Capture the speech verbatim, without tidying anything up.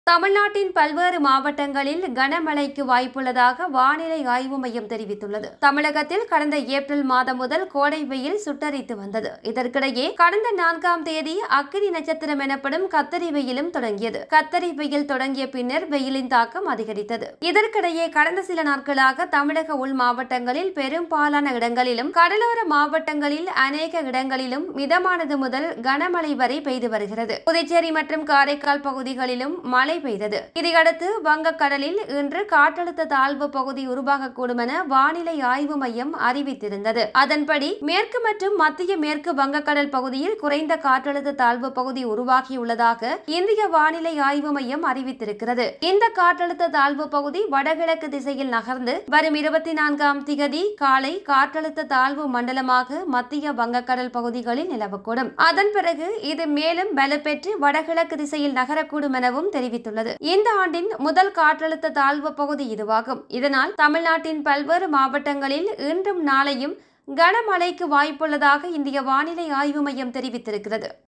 தமிழ்நாட்டின் பல்வேறு மாவட்டங்களில் கனமழைக்கு வாய்ப்புள்ளதாக வானிலை ஆய்வு மையம் தெரிவித்துள்ளது. தமிழகத்தில் கடந்த ஏப்ரல் மாதம் முதல் கோடை வெயில் சுட்டரித்து வந்தது. இதற்கிடையே கடந்த நான்காம் தேதி அக்கினி நட்சத்திரம் எனப்படும் கத்தரி வெயிலும் தொடங்கியது. கத்தரி வெயில் தொடங்கிய பின்னர் வெயிலின் தாக்கம் அதிகரித்தது. இதற்கிடையே கடந்த சில நாட்களாக தமிழக உள் மாவட்டங்களில் பெரும்பாலான இடங்களிலும், கடலோர மாவட்டங்களில் அநேக இடங்களிலும் மிதமானது முதல் கனமழை வரை பெய்து வருகிறது. புதுச்சேரி மற்றும் காரைக்கால் பகுதிகளிலும் மழை பெய்தது. இதையடுத்து வங்கக்கடலில் இன்று காற்றழுத்த தாழ்வு பகுதி உருவாகக்கூடும் என வானிலை ஆய்வு மையம் அறிவித்திருந்தது. அதன்படி மேற்கு மற்றும் மத்திய மேற்கு வங்கக்கடல் பகுதியில் குறைந்த காற்றழுத்த தாழ்வு பகுதி உருவாகியுள்ளதாக இந்திய வானிலை ஆய்வு மையம் அறிவித்திருக்கிறது. இந்த காற்றழுத்த தாழ்வு பகுதி வடகிழக்கு திசையில் நகர்ந்து வரும் இருபத்தி நான்காம் திகதி காலை காற்றழுத்த தாழ்வு மண்டலமாக மத்திய வங்கக்கடல் பகுதிகளில் நிலவக்கூடும். அதன் பிறகு இது மேலும் பலப்பெற்று வடகிழக்கு திசையில் நகரக்கூடும் எனவும் தெரிவித்துள்ளது. இந்த ஆண்டின் முதல் காற்றழுத்த தாழ்வு பகுதி இதுவாகும். இதனால் தமிழ்நாட்டின் பல்வேறு மாவட்டங்களில் இன்றும் நாளையும் கனமழைக்கு வாய்ப்புள்ளதாக இந்திய வானிலை ஆய்வு மையம் தெரிவித்திருக்கிறது.